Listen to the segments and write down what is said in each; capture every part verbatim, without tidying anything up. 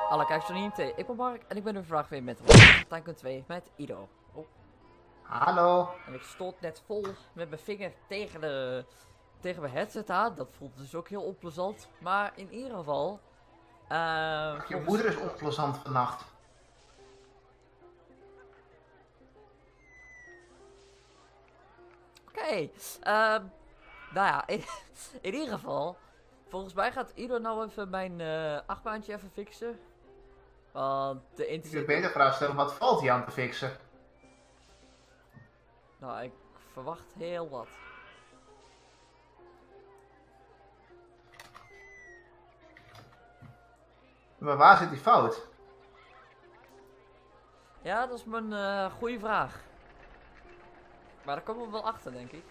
Hallo, kijk zo niet. Ik ben Mark en ik ben er vandaag weer met Tycoon twee met Ido. Oh. Hallo. En ik stond net vol met mijn vinger tegen, de, tegen mijn headset aan. Dat voelt dus ook heel onplezant. Maar in ieder geval... Uh, Je volgens... moeder is onplezant vannacht. Oké. Okay. Uh, nou ja, in, in ieder geval... Volgens mij gaat Ido nou even mijn uh, achtbaantje even fixen. Want de Ik internet... wil beter vraag stellen, wat valt hij aan te fixen? Nou, ik verwacht heel wat. Maar waar zit die fout? Ja, dat is mijn uh, goede vraag. Maar daar komen we wel achter, denk ik.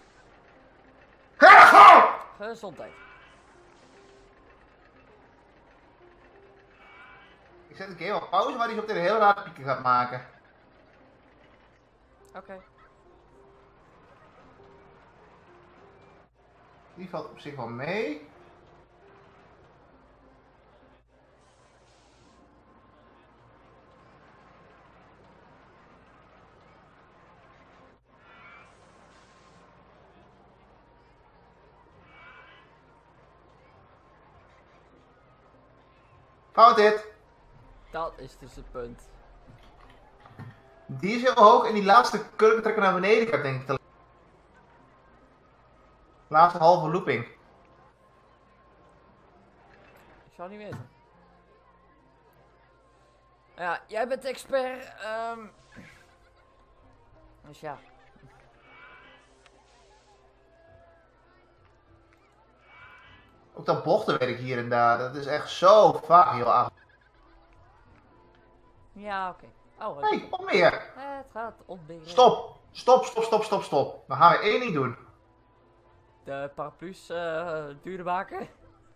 Gezondheid. Ik zet een game op pauze, maar die is op de heel raar pieken gaat maken. Oké. Okay. Die valt op zich wel mee. Fout dit. Dat is dus het punt. Die is heel hoog en die laatste kurkentrekker naar beneden. Ik heb denk ik de laatste halve looping. Ik zou niet weten. Ja, jij bent expert. Um... Dus ja. Ook dat bochtenwerk hier en daar, dat is echt zo vaak heel af. Ja, oké. Okay. Oh, nee, op meer. Het gaat opbiggen. Stop. Stop, stop, stop, stop, stop. Dan gaan we één ding doen. De paraplu's uh, duurder maken.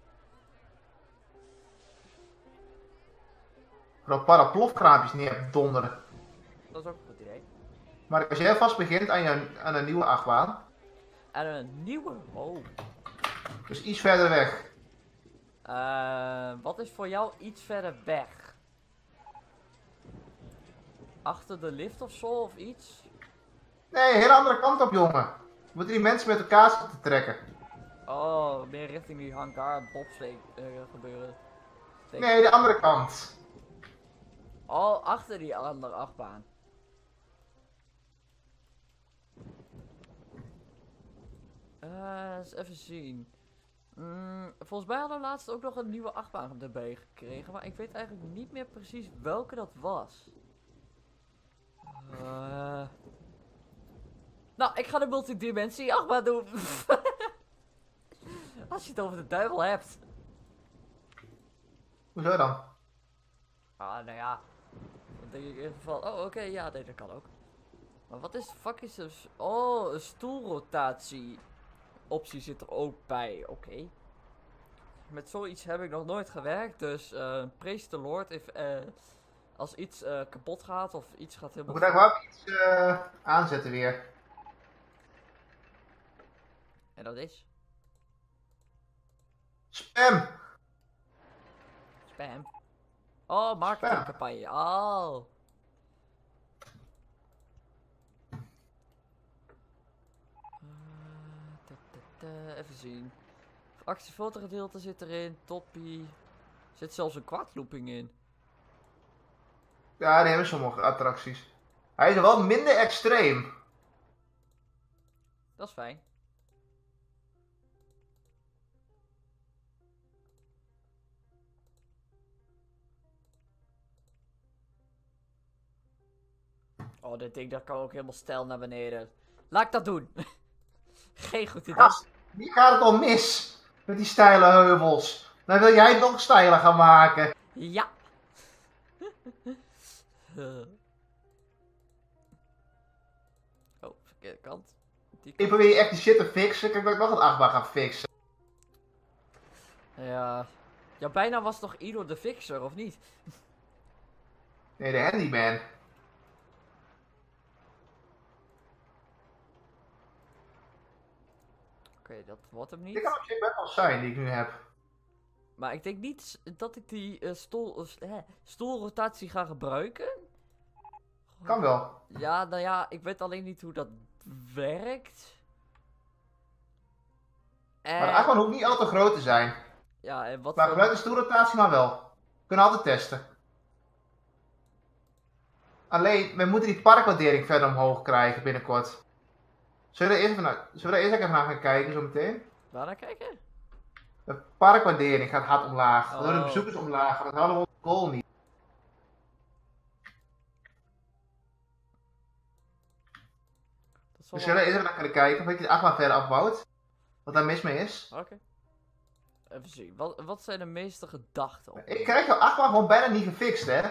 Dat paraplofkraampjes neer hebt donderen. Dat is ook een goed idee. Maar als jij vast begint aan, je, aan een nieuwe achtbaan. Aan een nieuwe? Oh. Dus iets verder weg. Uh, wat is voor jou iets verder weg? Achter de lift of zo of iets? Nee, een hele andere kant op, jongen. We moeten die mensen met elkaar zitten trekken. Oh, meer richting die hangar bobsleep uh, gebeuren. Steek. Nee, de andere kant. Oh, achter die andere achtbaan. Uh, eens even zien. Mm, volgens mij hadden we laatst ook nog een nieuwe achtbaan erbij gekregen, maar ik weet eigenlijk niet meer precies welke dat was. Uh... Nou, ik ga de multidimensie achtbaan doen. Als je het over de duivel hebt. Hoezo dan? Ah, nou ja. Dan denk ik in ieder geval. Oh, oké, okay, ja, nee, dat kan ook. Maar wat is fuck is dus. Oh, een stoelrotatie optie zit er ook bij. Oké. Okay. Met zoiets heb ik nog nooit gewerkt, dus uh, praise the Lord if, uh, als iets uh, kapot gaat of iets gaat helemaal... Ik moet eigenlijk wel iets uh, aanzetten weer. En dat is? Spam! Spam? Oh, marketingcampagne. Oh. Uh, even zien. Actiefotogedeelte zit erin, toppie. Er zit zelfs een kwartlooping in. Ja, die hebben sommige attracties. Hij is wel minder extreem. Dat is fijn. Oh, dit ding dat kan ook helemaal stijl naar beneden. Laat ik dat doen. Geen goed idee. Gast, hier gaat het al mis. Met die steile heuvels. Dan wil jij het nog steiler gaan maken. Ja. uh. Oh, verkeerde kant. Die Ik kant. probeer je echt die shit te fixen. Kijk dat ik nog een achtbaan ga fixen. Ja. Ja, bijna was toch Ido de fixer, of niet? Nee, de handyman. Oké, okay, dat wordt hem niet. Dit kan op zich best wel zijn die ik nu heb. Maar ik denk niet s- dat ik die eh, stoel, eh, hè, stoelrotatie ga gebruiken. Kan wel. Ja, nou ja, ik weet alleen niet hoe dat werkt. Maar de En, achtbaan hoeft niet al te groot te zijn. ja, en wat Maar voor... gebruik de stoelrotatie maar wel. We kunnen altijd testen. Alleen, we moeten die parkwaardering verder omhoog krijgen binnenkort. Zullen we, er eerst even naar, zullen we er eerst even naar gaan kijken zo meteen? Waar naar kijken? De parkwaardering gaat hard omlaag. Waardoor de Oh. bezoekers omlaag gaan. Dat halen we onze goal niet. Dat is We wel zullen er eerst even naar kunnen kijken. Of ik de achtbaan verder afbouwt. Wat daar mis mee is. Oké. Even zien. Wat, wat zijn de meeste gedachten op? Ik krijg jouw achtbaan gewoon bijna niet gefixt, hè?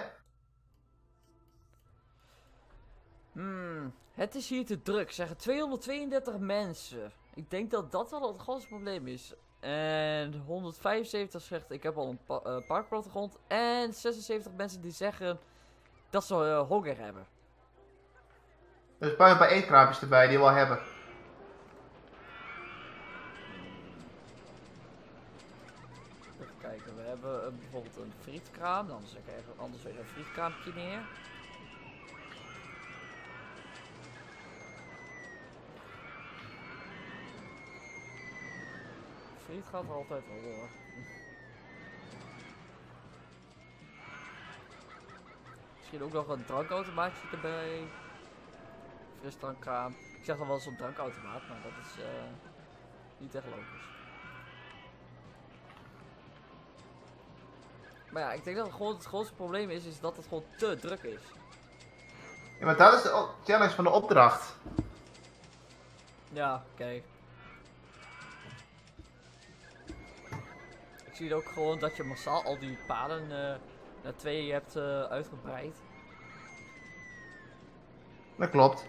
Hmm, het is hier te druk, zeggen tweehonderdtweeëndertig mensen. Ik denk dat dat wel het grootste probleem is. En honderdvijfenzeventig zegt ik heb al een pa uh, parkplattegrond. En zesenzeventig mensen die zeggen dat ze uh, honger hebben. Dus pak een paar eetkraampjes erbij die we al hebben. Even kijken, we hebben uh, bijvoorbeeld een frietkraam. Dan zet ik even anders weer een frietkraampje neer. Friet gaat er altijd wel door. Misschien ook nog een drankautomaatje erbij. Frisdrankkraam. Ik zeg dan wel eens een drankautomaat, maar dat is uh, niet echt logisch. Maar ja, ik denk dat het gewoon het grootste probleem is, is dat het gewoon te druk is. Ja, maar dat is de challenge van de opdracht. Ja, oké. Okay. Ik zie ook gewoon dat je massaal al die paden uh, naar twee hebt uh, uitgebreid. Dat klopt.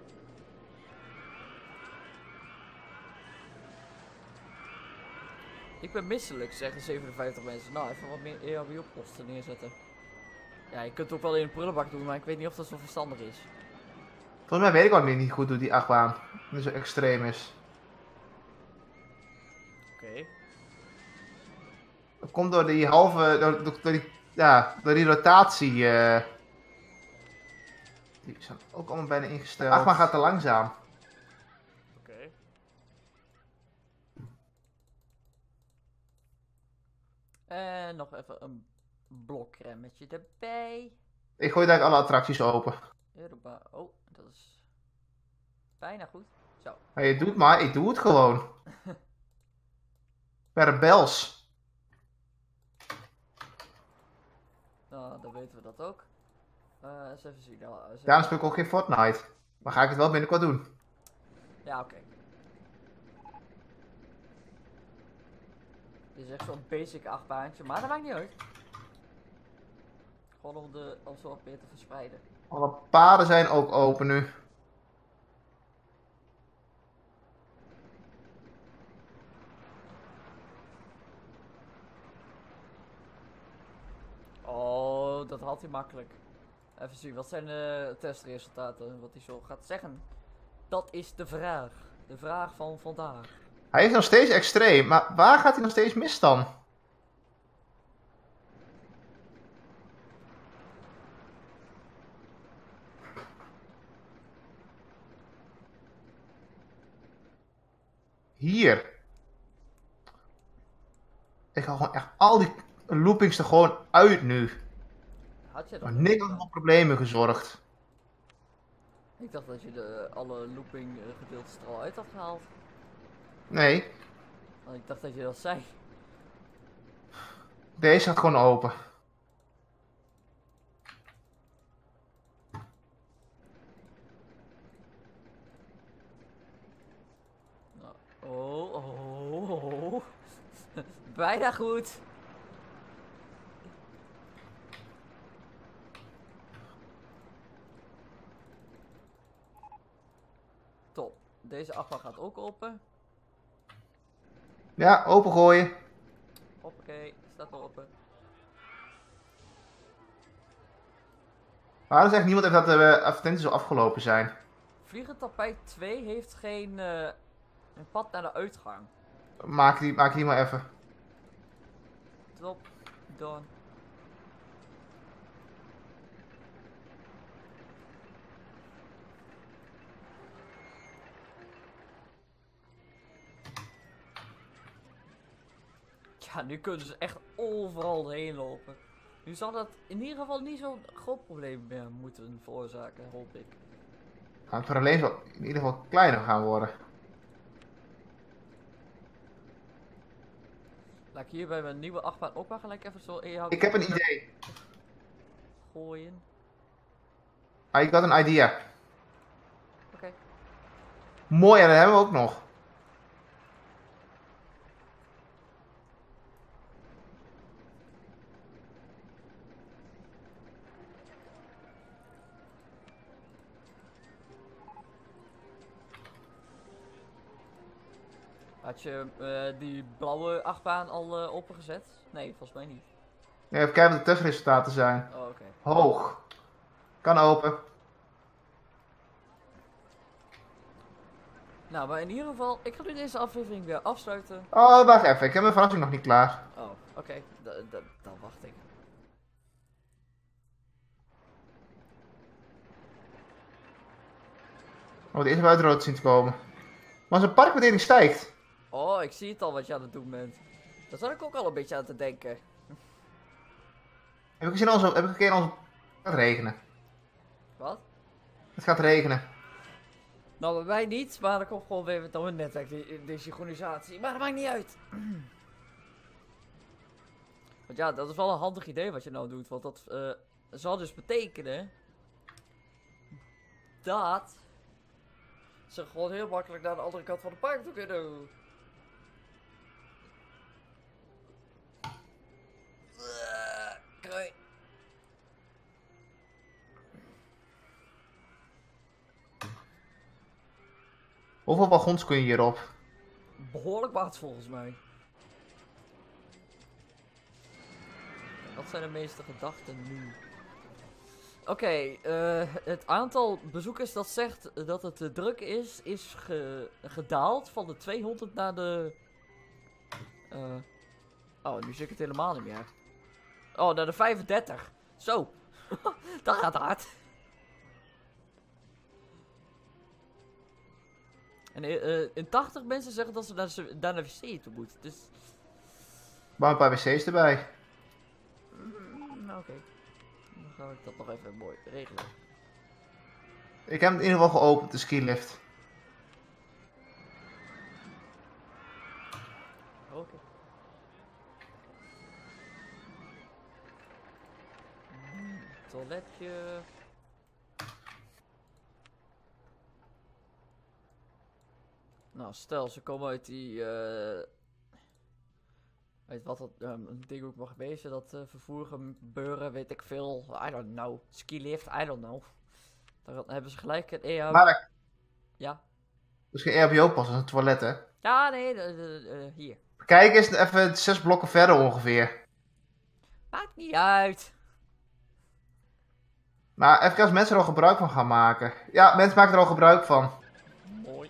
Ik ben misselijk, zeggen zevenenvijftig mensen. Nou, even wat meer E H B O-posten neerzetten. Ja, je kunt het ook wel in een prullenbak doen, maar ik weet niet of dat zo verstandig is. Volgens mij weet ik ook niet goed hoe die achtbaan zo extreem is. Oké. Okay. Dat komt door die halve, door, door, door die, ja, door die rotatie. Uh, die zijn ook allemaal bijna ingesteld. De achtbaan gaat te langzaam. Oké. Okay. En nog even een blokremmetje erbij. Ik gooi daar alle attracties open. Europa. Oh, dat is bijna goed. Zo. Maar je doet maar, ik doe het gewoon. Per bels. Nou, dan weten we dat ook. Uh, eens even zien. Nou, eens even... Daarom speel ik ook geen Fortnite. Maar ga ik het wel binnenkort doen. Ja, oké. Okay. Dit is echt zo'n basic achtbaantje, maar dat maakt niet uit. Gewoon om, de, om zo wat meer te verspreiden. Alle paden zijn ook open nu. Oh, dat had hij makkelijk. Even zien, wat zijn de testresultaten? Wat hij zo gaat zeggen. Dat is de vraag. De vraag van vandaag. Hij is nog steeds extreem, maar waar gaat hij nog steeds mis dan? Hier. Ik haal gewoon echt al die loopings er gewoon uit nu. Had je dat? Maar niks had voor problemen gezorgd. Ik dacht dat je de, alle looping uh, gedeeltes er al uit had gehaald. Nee. Want ik dacht dat je dat zei. Deze gaat gewoon open. Nou, oh, oh, oh, oh. Bijna goed. Top. Deze afval gaat ook open. Ja, opengooien. Hoppakee, staat open. Waarom zegt niemand even dat de advertenties zo afgelopen zijn? Vliegend tapijt twee heeft geen uh, een pad naar de uitgang. Maak die, maak die maar even. stop. Done. Ja, nu kunnen ze echt overal heen lopen. Nu zal dat in ieder geval niet zo'n groot probleem meer moeten veroorzaken, hoop ik. Nou, het probleem zal in ieder geval kleiner gaan worden. Laat ik hier bij mijn nieuwe achtbaan ook maar gelijk even zo in Ik heb een idee. gooien. Ah, ik had een idea. Oké. Okay. Mooi, en dat hebben we ook nog. Had je uh, die blauwe achtbaan al uh, opengezet? Nee, volgens mij niet. Nee, even kijken wat de testresultaten zijn. Oh, oké. Okay. Hoog. Kan open. Nou, maar in ieder geval, ik ga nu deze aflevering weer afsluiten. Oh, wacht even. Ik heb mijn verrassing nog niet klaar. Oh, oké. Okay. Dan wacht ik. Oh, de eerste buitenrood zien te komen. Maar zijn parkwaardering stijgt. Oh, ik zie het al wat je aan het doen bent. Daar zat ik ook al een beetje aan te denken. Heb ik gezien onze, heb ik een keer onze... Het gaat regenen. Wat? Het gaat regenen. Nou, bij mij niet, maar er komt gewoon weer door een netwerk de, de synchronisatie. Maar dat maakt niet uit. Want ja, dat is wel een handig idee wat je nou doet. Want dat uh, zal dus betekenen... dat... ze gewoon heel makkelijk naar de andere kant van de park toe kunnen. Krui. Hoeveel wagons kun je hierop? Behoorlijk wat volgens mij. Wat zijn de meeste gedachten nu? Oké, okay, uh, het aantal bezoekers dat zegt dat het te druk is, is ge gedaald van de tweehonderd naar de... Uh, oh, nu zie ik het helemaal niet meer. Oh, naar de vijfendertig. Zo, dat gaat hard. En uh, in tachtig mensen zeggen dat ze naar de, naar de wc toe moeten, dus... Maar een paar wc's erbij. Mm, Oké. Okay. Dan ga ik dat nog even mooi regelen. Ik heb hem in ieder geval geopend, de skilift. Oké. Okay. Mm, toiletje. Nou, stel ze komen uit die... Uh, weet wat dat um, een ding ook mag wezen, dat uh, vervoer gebeuren, weet ik veel. I don't know. Skilift, I don't know. Dan hebben ze gelijk een E H B O. Maar ja? Dus geen E H B O-pas, dat is een toilet, hè? Ja, nee, de, de, de, hier. Kijk eens even zes blokken verder ongeveer. Maakt niet uit. Maar even als mensen er al gebruik van gaan maken. Ja, mensen maken er al gebruik van. Mooi.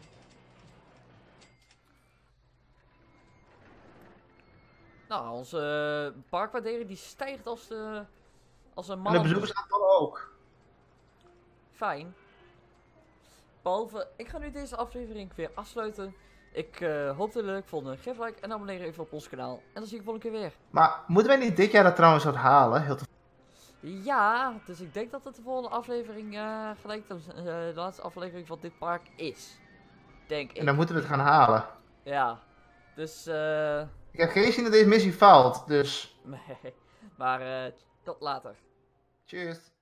Nou, onze uh, parkwaardering die stijgt als de... als een man. En de bezoekersaantallen ook. Fijn. Behalve, ik ga nu deze aflevering weer afsluiten. Ik uh, hoop dat jullie het leuk vonden. Geef een like en abonneer even op ons kanaal. En dan zie ik de volgende keer weer. Maar moeten wij niet dit jaar dat trouwens wat halen? Heel te... Ja, dus ik denk dat het de volgende aflevering uh, gelijk de, uh, de laatste aflevering van dit park is. Denk ik. En dan moeten we het gaan halen. Ja, dus eh... Uh... Ik heb geen zin dat deze missie faalt, dus... Nee, maar uh, tot later. Cheers.